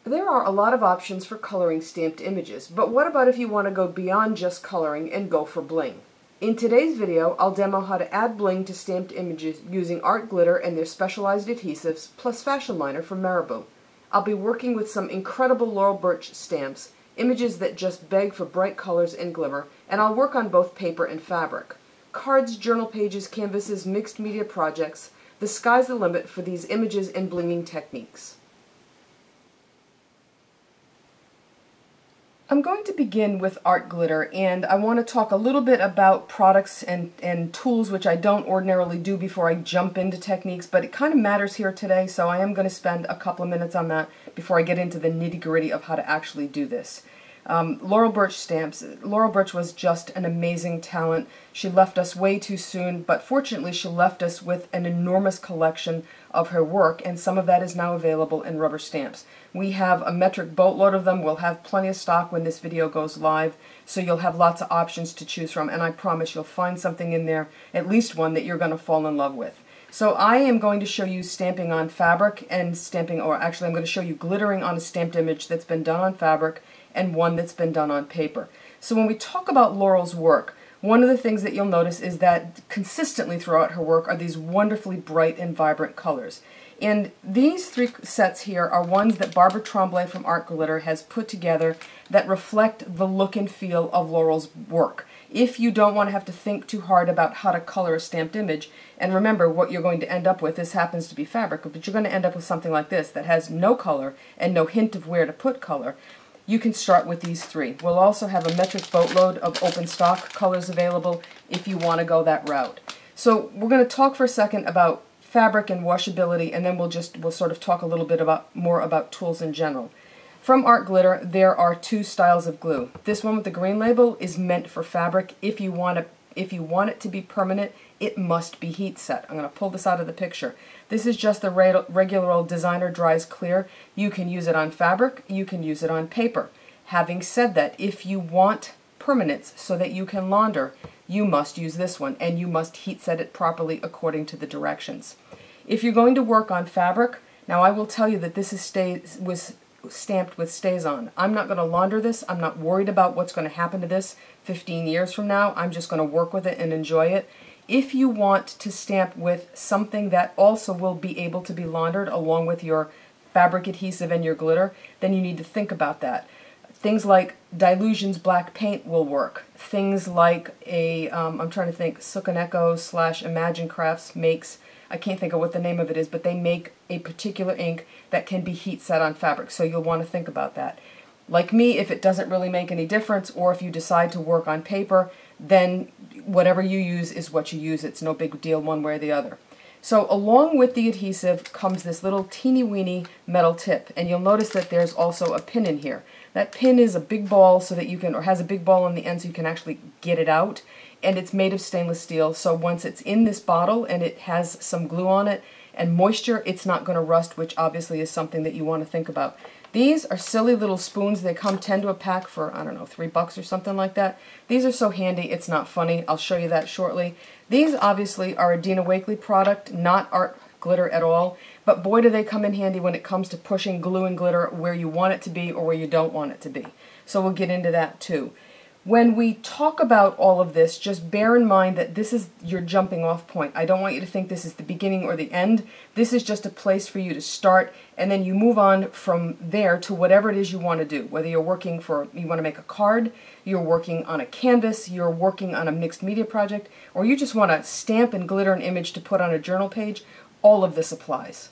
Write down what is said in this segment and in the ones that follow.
There are a lot of options for coloring stamped images, but what about if you want to go beyond just coloring and go for bling? In today's video, I'll demo how to add bling to stamped images using art glitter and their specialized adhesives, plus fashion liner from Marabou. I'll be working with some incredible Laurel Birch stamps, images that just beg for bright colors and glimmer, and I'll work on both paper and fabric. Cards, journal pages, canvases, mixed media projects, the sky's the limit for these images and blinging techniques. I'm going to begin with art glitter, and I want to talk a little bit about products and tools, which I don't ordinarily do before I jump into techniques, but it kind of matters here today, so I am going to spend a couple of minutes on that before I get into the nitty-gritty of how to actually do this. Laurel Birch stamps. Laurel Birch was just an amazing talent. She left us way too soon, but fortunately she left us with an enormous collection of her work, and some of that is now available in rubber stamps. We have a metric boatload of them. We'll have plenty of stock when this video goes live, so you'll have lots of options to choose from, and I promise you'll find something in there, at least one, that you're going to fall in love with. So I am going to show you stamping on fabric and stamping, or actually I'm going to show you glittering on a stamped image that's been done on fabric and one that's been done on paper. So when we talk about Laurel's work, one of the things that you'll notice is that consistently throughout her work are these wonderfully bright and vibrant colors. And these three sets here are ones that Barbara Tremblay from Art Glitter has put together that reflect the look and feel of Laurel's work. If you don't want to have to think too hard about how to color a stamped image, and remember what you're going to end up with, this happens to be fabric, but you're going to end up with something like this that has no color and no hint of where to put color, you can start with these three. We'll also have a metric boatload of open stock colors available if you want to go that route. So we're going to talk for a second about fabric and washability, and then we'll sort of talk a little bit more about tools in general. From Art Glitter, there are two styles of glue. This one with the green label is meant for fabric. If you want it to be permanent, it must be heat set. I'm going to pull this out of the picture. This is just the regular old Designer Dries Clear. You can use it on fabric, you can use it on paper. Having said that, if you want permanence so that you can launder, you must use this one, and you must heat set it properly according to the directions. If you're going to work on fabric, now I will tell you that this was stamped with StazOn. I'm not going to launder this. I'm not worried about what's going to happen to this 15 years from now. I'm just going to work with it and enjoy it. If you want to stamp with something that also will be able to be laundered along with your fabric adhesive and your glitter, then you need to think about that. Things like Dylusions black paint will work. Things like I'm trying to think, Sukaneko / Imagine Crafts makes, I can't think of what the name of it is, but they make a particular ink that can be heat set on fabric, so you'll want to think about that. Like me, if it doesn't really make any difference, or if you decide to work on paper, then whatever you use is what you use. It's no big deal one way or the other. So along with the adhesive comes this little teeny weeny metal tip, and you'll notice that there's also a pin in here. That pin is a big ball so that you can, or has a big ball on the end so you can actually get it out, and it's made of stainless steel, so once it's in this bottle and it has some glue on it and moisture, it's not going to rust, which obviously is something that you want to think about. These are silly little spoons. They come 10 to a pack for, I don't know, $3 or something like that. These are so handy, it's not funny. I'll show you that shortly. These obviously are a Dina Wakley product, not Art Glitter at all, but boy do they come in handy when it comes to pushing glue and glitter where you want it to be or where you don't want it to be. So we'll get into that too. When we talk about all of this, just bear in mind that this is your jumping off point. I don't want you to think this is the beginning or the end. This is just a place for you to start, and then you move on from there to whatever it is you want to do. Whether you're working for, you want to make a card, you're working on a canvas, you're working on a mixed media project, or you just want to stamp and glitter an image to put on a journal page, all of this applies.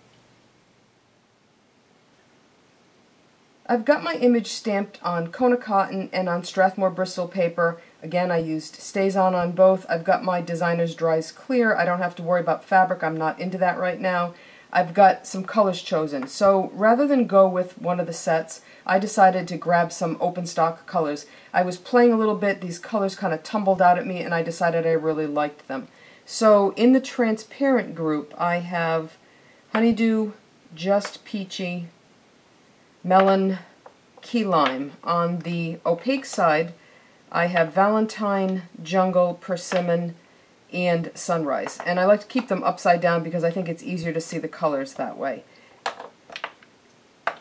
I've got my image stamped on Kona cotton and on Strathmore Bristol paper. Again, I used StazOn on both. I've got my Designer's Dries Clear. I don't have to worry about fabric. I'm not into that right now. I've got some colors chosen. So rather than go with one of the sets, I decided to grab some open stock colors. I was playing a little bit. These colors kind of tumbled out at me, and I decided I really liked them. So in the transparent group, I have Honeydew, Just Peachy, Melon, Key Lime. On the opaque side, I have Valentine, Jungle, Persimmon, and Sunrise. And I like to keep them upside down because I think it's easier to see the colors that way.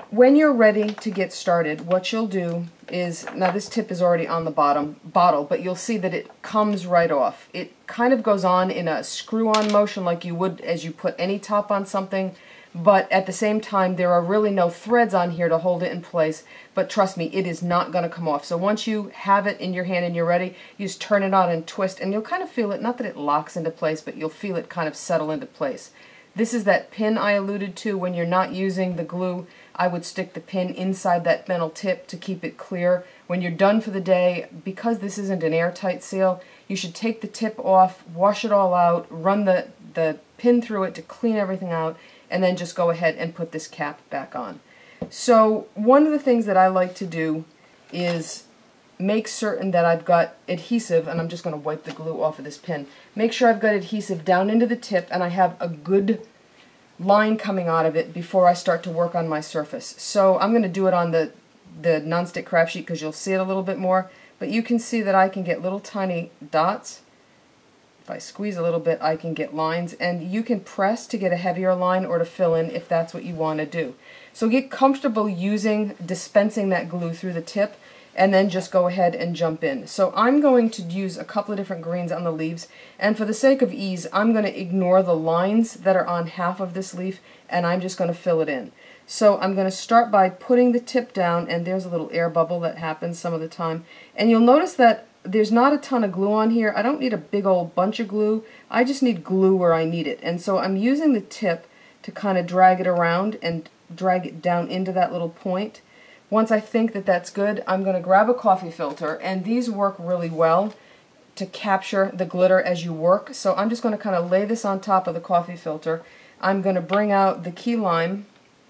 When you're ready to get started, what you'll do is, now this tip is already on the bottle, but you'll see that it comes right off. It kind of goes on in a screw-on motion like you would as you put any top on something, but at the same time there are really no threads on here to hold it in place, but trust me, it is not going to come off. So once you have it in your hand and you're ready, you just turn it on and twist, and you'll kind of feel it, not that it locks into place, but you'll feel it kind of settle into place. This is that pin I alluded to. When you're not using the glue, I would stick the pin inside that metal tip to keep it clear. When you're done for the day, because this isn't an airtight seal, you should take the tip off, wash it all out, run the pin through it to clean everything out, and then just go ahead and put this cap back on. So one of the things that I like to do is make certain that I've got adhesive, and I'm just going to wipe the glue off of this pin. Make sure I've got adhesive down into the tip and I have a good line coming out of it before I start to work on my surface. So I'm going to do it on the nonstick craft sheet because you'll see it a little bit more, but you can see that I can get little tiny dots. If I squeeze a little bit, I can get lines, and you can press to get a heavier line or to fill in if that's what you want to do. So get comfortable dispensing that glue through the tip, and then just go ahead and jump in. So I'm going to use a couple of different greens on the leaves, and for the sake of ease, I'm going to ignore the lines that are on half of this leaf, and I'm just going to fill it in. So I'm going to start by putting the tip down, and there's a little air bubble that happens some of the time, and you'll notice that there's not a ton of glue on here. I don't need a big old bunch of glue. I just need glue where I need it, and so I'm using the tip to kind of drag it around and drag it down into that little point. Once I think that that's good, I'm going to grab a coffee filter, and these work really well to capture the glitter as you work. So I'm just going to kind of lay this on top of the coffee filter. I'm going to bring out the key lime,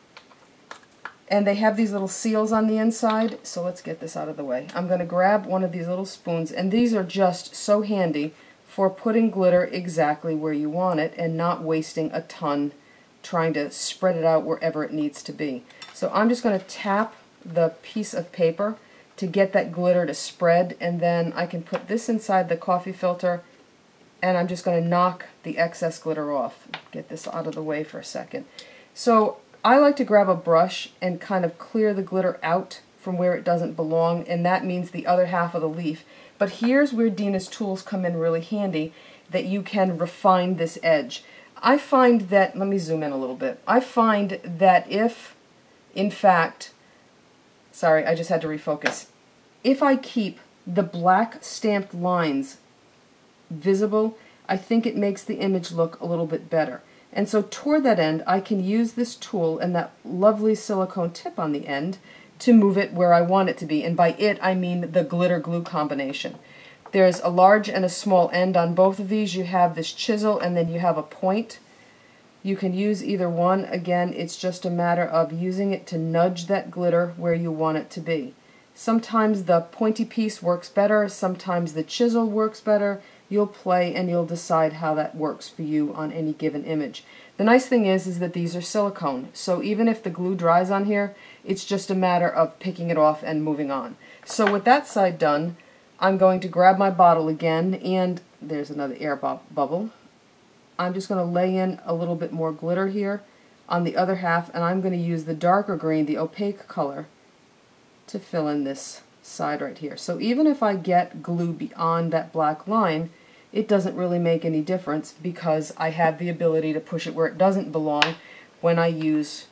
and they have these little seals on the inside, so let's get this out of the way. I'm going to grab one of these little spoons, and these are just so handy for putting glitter exactly where you want it and not wasting a ton trying to spread it out wherever it needs to be. So I'm just going to tap the piece of paper to get that glitter to spread, and then I can put this inside the coffee filter, and I'm just going to knock the excess glitter off. Get this out of the way for a second. So I like to grab a brush and kind of clear the glitter out from where it doesn't belong, and that means the other half of the leaf. But here's where Dina's tools come in really handy, that you can refine this edge. I find that, let me zoom in a little bit, I find that if, in fact, sorry, I just had to refocus. If I keep the black stamped lines visible, I think it makes the image look a little bit better. And so toward that end, I can use this tool and that lovely silicone tip on the end to move it where I want it to be. And by it, I mean the glitter glue combination. There's a large and a small end on both of these. You have this chisel, and then you have a point. You can use either one. Again, it's just a matter of using it to nudge that glitter where you want it to be. Sometimes the pointy piece works better, sometimes the chisel works better. You'll play and you'll decide how that works for you on any given image. The nice thing is that these are silicone, so even if the glue dries on here, it's just a matter of picking it off and moving on. So with that side done, I'm going to grab my bottle again, and there's another air bubble. I'm just going to lay in a little bit more glitter here on the other half, and I'm going to use the darker green, the opaque color, to fill in this side right here. So even if I get glue beyond that black line, it doesn't really make any difference because I have the ability to push it where it doesn't belong when I use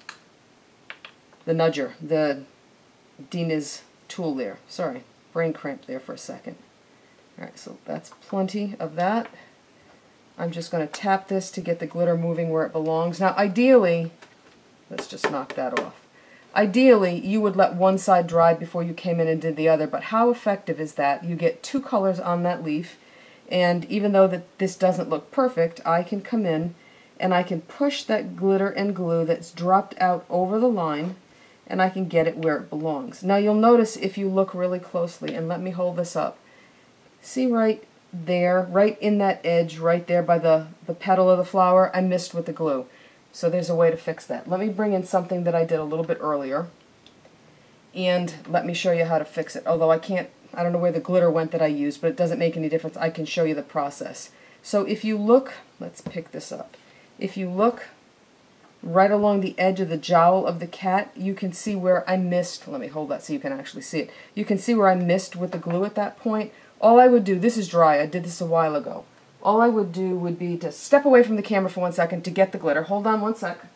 the nudger, the Dina's tool there. Sorry, brain cramp there for a second. Alright, so that's plenty of that. I'm just going to tap this to get the glitter moving where it belongs. Now ideally, let's just knock that off. Ideally, you would let one side dry before you came in and did the other, but how effective is that? You get two colors on that leaf, and even though this doesn't look perfect, I can come in and I can push that glitter and glue that's dropped out over the line, and I can get it where it belongs. Now you'll notice if you look really closely, and let me hold this up, see right there, right in that edge, right there by the petal of the flower, I missed with the glue. So there's a way to fix that. Let me bring in something that I did a little bit earlier, and let me show you how to fix it. Although I don't know where the glitter went that I used, but it doesn't make any difference. I can show you the process. So if you look, let's pick this up. If you look right along the edge of the jowl of the cat. You can see where I missed. Let me hold that so you can actually see it. You can see where I missed with the glue at that point. All I would do, this is dry, I did this a while ago. All I would do would be to step away from the camera for 1 second to get the glitter. Hold on 1 sec.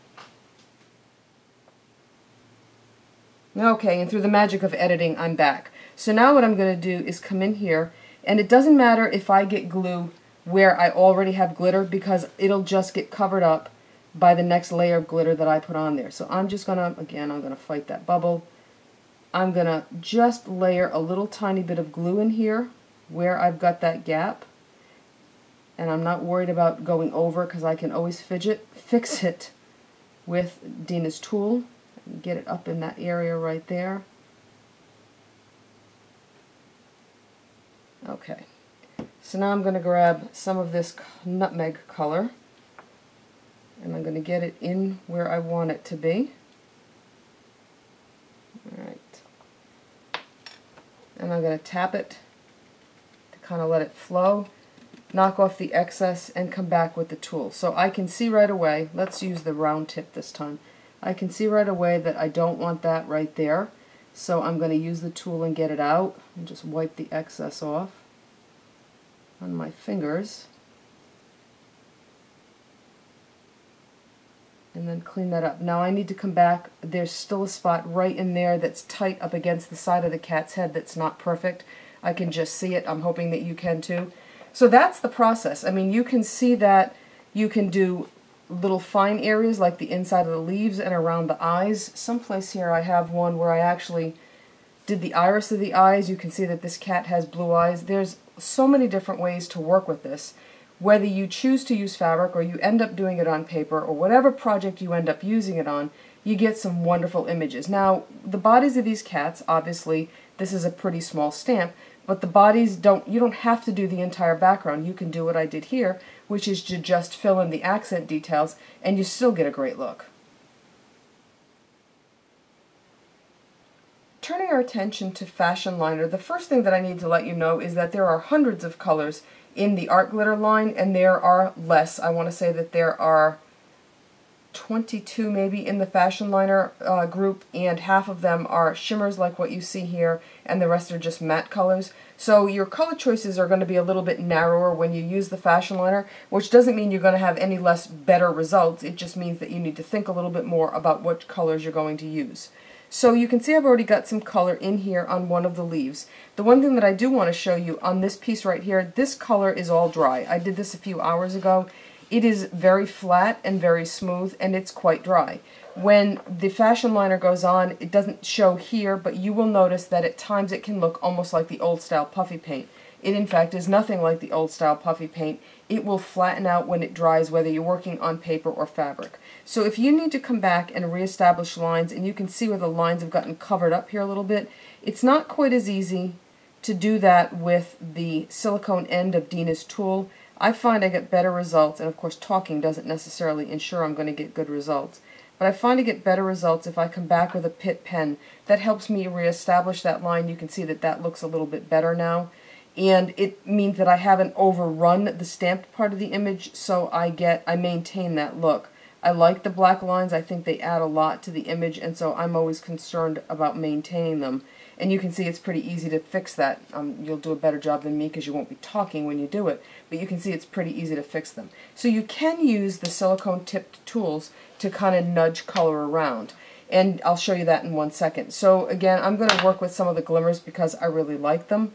Okay, and through the magic of editing, I'm back. So now what I'm going to do is come in here, and it doesn't matter if I get glue where I already have glitter because it'll just get covered up by the next layer of glitter that I put on there. So I'm just going to, again, I'm going to fight that bubble. I'm going to just layer a little tiny bit of glue in here where I've got that gap. And I'm not worried about going over because I can always fix it with Dina's tool. And get it up in that area right there. Okay. So now I'm going to grab some of this nutmeg color. And I'm going to get it in where I want it to be. Alright. And I'm going to tap it to kind of let it flow. Knock off the excess and come back with the tool. So I can see right away, let's use the round tip this time. I can see right away that I don't want that right there. So I'm going to use the tool and get it out and just wipe the excess off on my fingers. And then clean that up. Now I need to come back. There's still a spot right in there that's tight up against the side of the cat's head that's not perfect. I can just see it. I'm hoping that you can too. So that's the process. I mean, you can see that you can do little fine areas like the inside of the leaves and around the eyes. Someplace here I have one where I actually did the iris of the eyes. You can see that this cat has blue eyes. There's so many different ways to work with this. Whether you choose to use fabric or you end up doing it on paper or whatever project you end up using it on, you get some wonderful images. Now, the bodies of these cats, obviously, this is a pretty small stamp, but the bodies you don't have to do the entire background. You can do what I did here, which is to just fill in the accent details, and you still get a great look. Turning our attention to Fashion Liner, the first thing that I need to let you know is that there are hundreds of colors in the art glitter line, and there are less. I want to say that there are 22 maybe in the Fashion Liner group, and half of them are shimmers like what you see here, and the rest are just matte colors. So your color choices are going to be a little bit narrower when you use the Fashion Liner, which doesn't mean you're going to have any less better results. It just means that you need to think a little bit more about what colors you're going to use. So you can see I've already got some color in here on one of the leaves. The one thing that I do want to show you on this piece right here, this color is all dry. I did this a few hours ago. It is very flat and very smooth, and it's quite dry. When the Fashion Liner goes on, it doesn't show here, but you will notice that at times it can look almost like the old style puffy paint. It in fact is nothing like the old style puffy paint. It will flatten out when it dries, whether you're working on paper or fabric. So if you need to come back and reestablish lines, and you can see where the lines have gotten covered up here a little bit, it's not quite as easy to do that with the silicone end of Dina's tool. I find I get better results, and of course talking doesn't necessarily ensure I'm going to get good results, but I find I get better results if I come back with a Pitt pen. That helps me reestablish that line. You can see that that looks a little bit better now, and it means that I haven't overrun the stamped part of the image, so I maintain that look. I like the black lines. I think they add a lot to the image, and so I'm always concerned about maintaining them. And you can see it's pretty easy to fix that. You'll do a better job than me because you won't be talking when you do it, but you can see it's pretty easy to fix them. So you can use the silicone tipped tools to kind of nudge color around, and I'll show you that in 1 second. So again, I'm going to work with some of the glimmers because I really like them.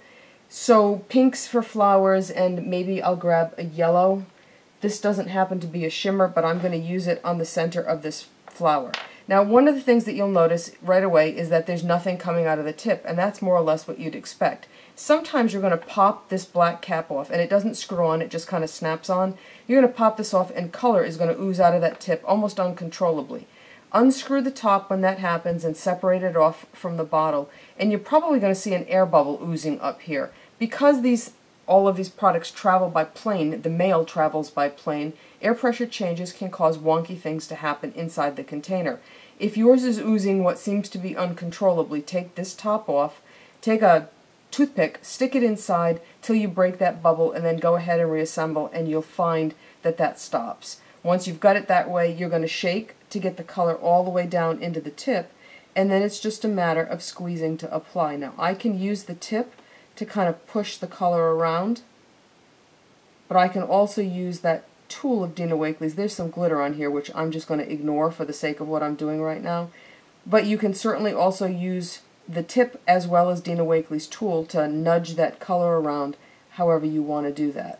So pinks for flowers, and maybe I'll grab a yellow. This doesn't happen to be a shimmer, but I'm going to use it on the center of this flower. Now, one of the things that you'll notice right away is that there's nothing coming out of the tip, and that's more or less what you'd expect. Sometimes you're going to pop this black cap off, and it doesn't screw on, it just kind of snaps on. You're going to pop this off, and color is going to ooze out of that tip almost uncontrollably. Unscrew the top when that happens and separate it off from the bottle, and you're probably going to see an air bubble oozing up here. Because all of these products travel by plane, the mail travels by plane, air pressure changes can cause wonky things to happen inside the container. If yours is oozing what seems to be uncontrollably, take this top off, take a toothpick, stick it inside till you break that bubble, and then go ahead and reassemble, and you'll find that that stops. Once you've got it that way, you're going to shake to get the color all the way down into the tip, and then it's just a matter of squeezing to apply. Now, I can use the tip to kind of push the color around, but I can also use that tool of Dina Wakley's. There's some glitter on here, which I'm just going to ignore for the sake of what I'm doing right now. But you can certainly also use the tip as well as Dina Wakley's tool to nudge that color around however you want to do that.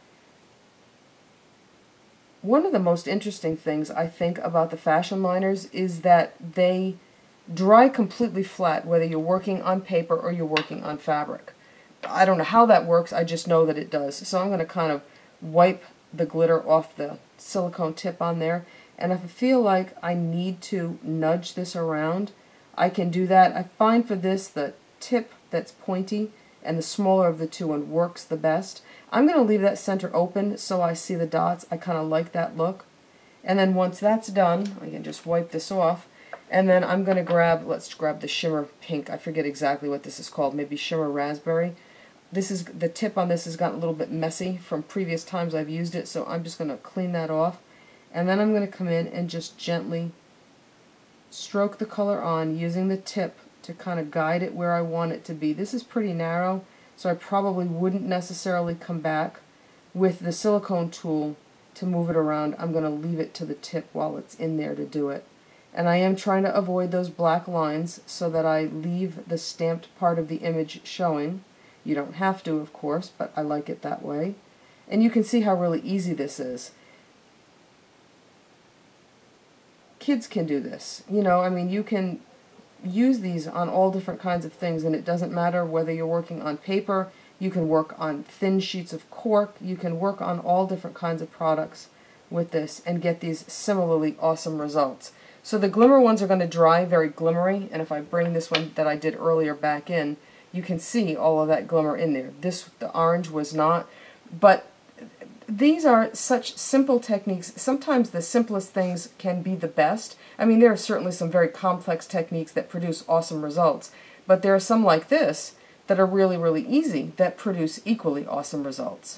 One of the most interesting things I think about the fashion liners is that they dry completely flat, whether you're working on paper or you're working on fabric. I don't know how that works, I just know that it does. So I'm going to kind of wipe the glitter off the silicone tip on there, and if I feel like I need to nudge this around, I can do that. I find for this the tip that's pointy and the smaller of the two one works the best. I'm going to leave that center open so I see the dots. I kind of like that look. And then once that's done, I can just wipe this off. And then I'm going to grab, let's grab the shimmer pink. I forget exactly what this is called, maybe shimmer raspberry. This is, the tip on this has gotten a little bit messy from previous times I've used it, so I'm just going to clean that off. And then I'm going to come in and just gently stroke the color on using the tip to kind of guide it where I want it to be. This is pretty narrow, so I probably wouldn't necessarily come back with the silicone tool to move it around. I'm going to leave it to the tip while it's in there to do it. And I am trying to avoid those black lines so that I leave the stamped part of the image showing. You don't have to, of course, but I like it that way. And you can see how really easy this is. Kids can do this. You know, I mean, you can use these on all different kinds of things, and it doesn't matter whether you're working on paper, you can work on thin sheets of cork, you can work on all different kinds of products with this and get these similarly awesome results. So the glimmer ones are going to dry very glimmery, and if I bring this one that I did earlier back in, you can see all of that glimmer in there. This, the orange was not, but these are such simple techniques. Sometimes the simplest things can be the best. I mean, there are certainly some very complex techniques that produce awesome results, but there are some like this that are really, really easy that produce equally awesome results.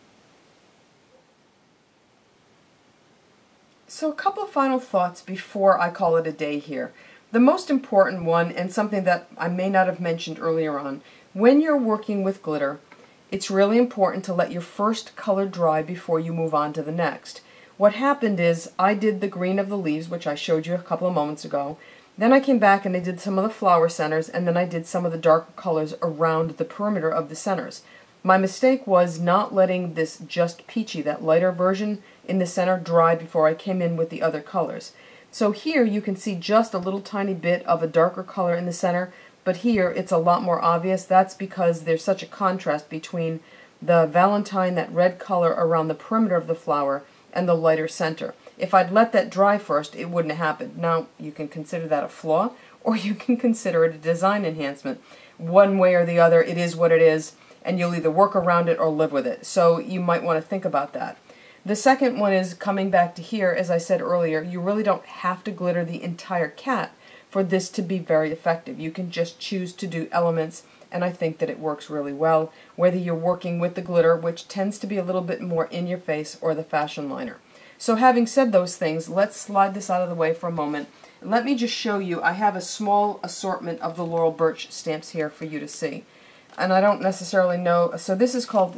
So a couple of final thoughts before I call it a day here. The most important one, and something that I may not have mentioned earlier on, when you're working with glitter, it's really important to let your first color dry before you move on to the next. What happened is I did the green of the leaves, which I showed you a couple of moments ago. Then I came back and I did some of the flower centers, and then I did some of the darker colors around the perimeter of the centers. My mistake was not letting this Just Peachy, that lighter version in the center, dry before I came in with the other colors. So here you can see just a little tiny bit of a darker color in the center, but here it's a lot more obvious. That's because there's such a contrast between the Valentine, that red color around the perimeter of the flower, and the lighter center. If I'd let that dry first, it wouldn't have happened. Now, you can consider that a flaw, or you can consider it a design enhancement. One way or the other, it is what it is, and you'll either work around it or live with it. So you might want to think about that. The second one is coming back to here, as I said earlier, you really don't have to glitter the entire cat for this to be very effective. You can just choose to do elements, and I think that it works really well, whether you're working with the glitter, which tends to be a little bit more in your face, or the fashion liner. So having said those things, let's slide this out of the way for a moment. Let me just show you, I have a small assortment of the Laurel Birch stamps here for you to see. And I don't necessarily know, so this is called the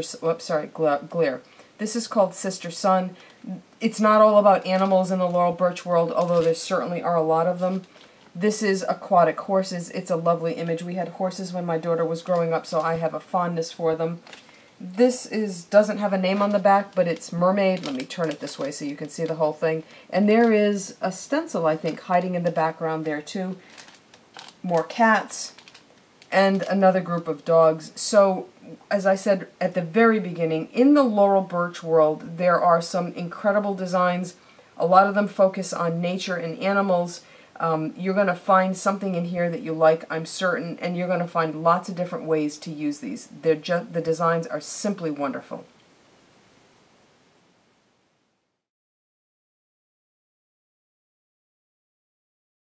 Glare. This is called Sister Sun. It's not all about animals in the Laurel Birch world, although there certainly are a lot of them. This is aquatic horses. It's a lovely image. We had horses when my daughter was growing up, so I have a fondness for them. This doesn't have a name on the back, but it's Mermaid. Let me turn it this way so you can see the whole thing. And there is a stencil, I think, hiding in the background there too. More cats and another group of dogs. So, as I said at the very beginning, in the Laurel Birch world, there are some incredible designs. A lot of them focus on nature and animals. You're going to find something in here that you like, I'm certain, and you're going to find lots of different ways to use these. The designs are simply wonderful.